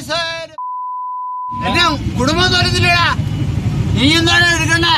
കുടുംബത്തോരത്തില്ലടാ നീ എന്താണ് എടുക്കണ്ടേ?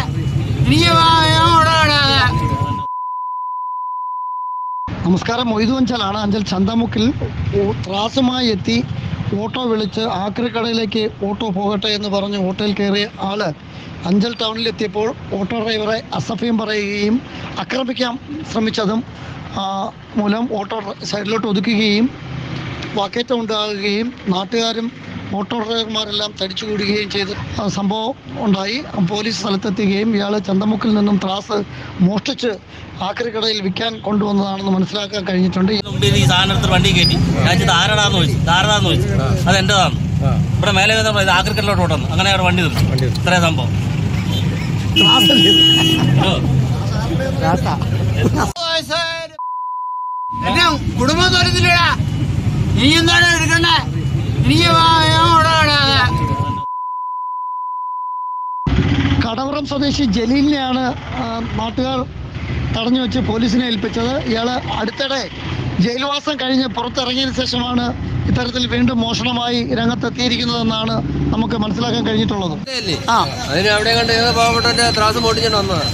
നമസ്കാരം, മൊയ്തു അഞ്ചലാണ്. അഞ്ചൽ ചന്തമുക്കിൽ ത്രാസുമായി എത്തി ഓട്ടോ വിളിച്ച് ആക്രിക്കടയിലേക്ക് ഓട്ടോ പോകട്ടെ എന്ന് പറഞ്ഞ് ഓട്ടോയിൽ കയറിയ ആള് അഞ്ചൽ ടൗണിലെത്തിയപ്പോൾ ഓട്ടോ ഡ്രൈവറെ അസഭ്യം പറയുകയും ആക്രമിക്കാൻ ശ്രമിച്ചതും മൂലം ഓട്ടോ സൈഡിലോട്ട് ഒതുക്കുകയും വാക്കേറ്റം ഉണ്ടാകുകയും നാട്ടുകാരും ഓട്ടോ ഡ്രൈവർമാരെല്ലാം തടിച്ചുകൂടുകയും ചെയ്ത് സംഭവം ഉണ്ടായി. പോലീസ് സ്ഥലത്തെത്തുകയും ഇയാൾ ചന്തമുക്കിൽ നിന്നും ത്രാസ് മോഷ്ടിച്ച് ആക്രിക്കടയിൽ വിൽക്കാൻ കൊണ്ടുവന്നതാണെന്ന് മനസ്സിലാക്കാൻ കഴിഞ്ഞിട്ടുണ്ട്. ഈ സാധനത്തിൽ വണ്ടി കയറ്റി ആരടാന്ന് ചോദിച്ചു അത് എന്റേതാണ്. ഇവിടെ മേലെ ആക്രിക്കടയിലോട്ട് ഓട്ടുന്നു. അങ്ങനെ അവിടെ വണ്ടി നിർത്തി. ഇത്രയും സംഭവം കുടുംബത്തോരത്തില്ലടാ നീ എന്താണ് എടുക്കണ്ടേ? കടവറം സ്വദേശി ജലീലിനെയാണ് നാട്ടുകാർ തടഞ്ഞു വെച്ച് പോലീസിനെ ഏൽപ്പിച്ചത്. ഇയാൾ അടുത്തിടെ ജയിൽവാസം കഴിഞ്ഞ് പുറത്തിറങ്ങിയതിന് ശേഷമാണ് ഇത്തരത്തിൽ വീണ്ടും മോഷണമായി രംഗത്തെത്തിയിരിക്കുന്നതെന്നാണ് നമുക്ക് മനസ്സിലാക്കാൻ കഴിഞ്ഞിട്ടുള്ളത്. അവിടെ കണ്ട് ഏത് പാവപ്പെട്ട ത്രാസ് മോട്ടിച്ചിട്ട് വന്നതാണ്.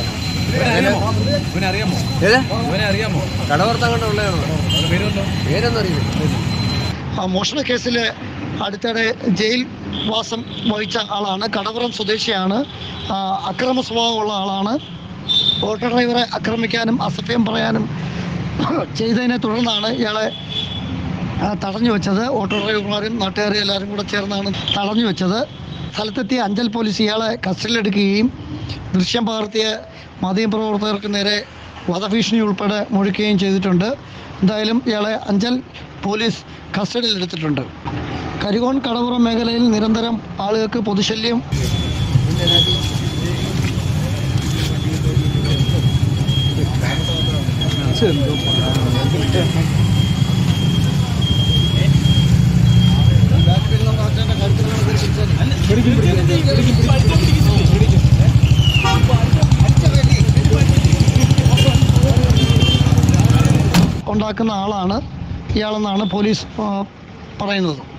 കടവർത്തം കണ്ടുള്ളതാണ്. പേരൊന്നും അറിയില്ല. മോഷണ കേസിൽ അടുത്തിടെ ജയിൽ വാസം വഹിച്ച ആളാണ്. കടവറം സ്വദേശിയാണ്. അക്രമ സ്വഭാവമുള്ള ആളാണ്. ഓട്ടോ ഡ്രൈവറെ ആക്രമിക്കാനും അസഭ്യം പറയാനും ചെയ്തതിനെ തുടർന്നാണ് ഇയാളെ തടഞ്ഞു വെച്ചത്. ഓട്ടോ ഡ്രൈവർമാരും നാട്ടുകാരും എല്ലാവരും കൂടെ ചേർന്നാണ് തടഞ്ഞു വെച്ചത്. സ്ഥലത്തെത്തിയ അഞ്ചൽ പോലീസ് ഇയാളെ കസ്റ്റഡിയിലെടുക്കുകയും ദൃശ്യം പകർത്തിയ മാധ്യമപ്രവർത്തകർക്ക് നേരെ വധഭീഷണി ഉൾപ്പെടെ മുഴക്കുകയും ചെയ്തിട്ടുണ്ട്. എന്തായാലും ഇയാളെ അഞ്ചൽ പോലീസ് കസ്റ്റഡിയിലെടുത്തിട്ടുണ്ട്. കരികോൺ കടവറ മേഖലയിൽ നിരന്തരം ആളുകൾക്ക് പൊതുശല്യം ഉണ്ടാക്കുന്ന ആളാണ് ഇയാളെന്നാണ് പോലീസ് പറയുന്നത്.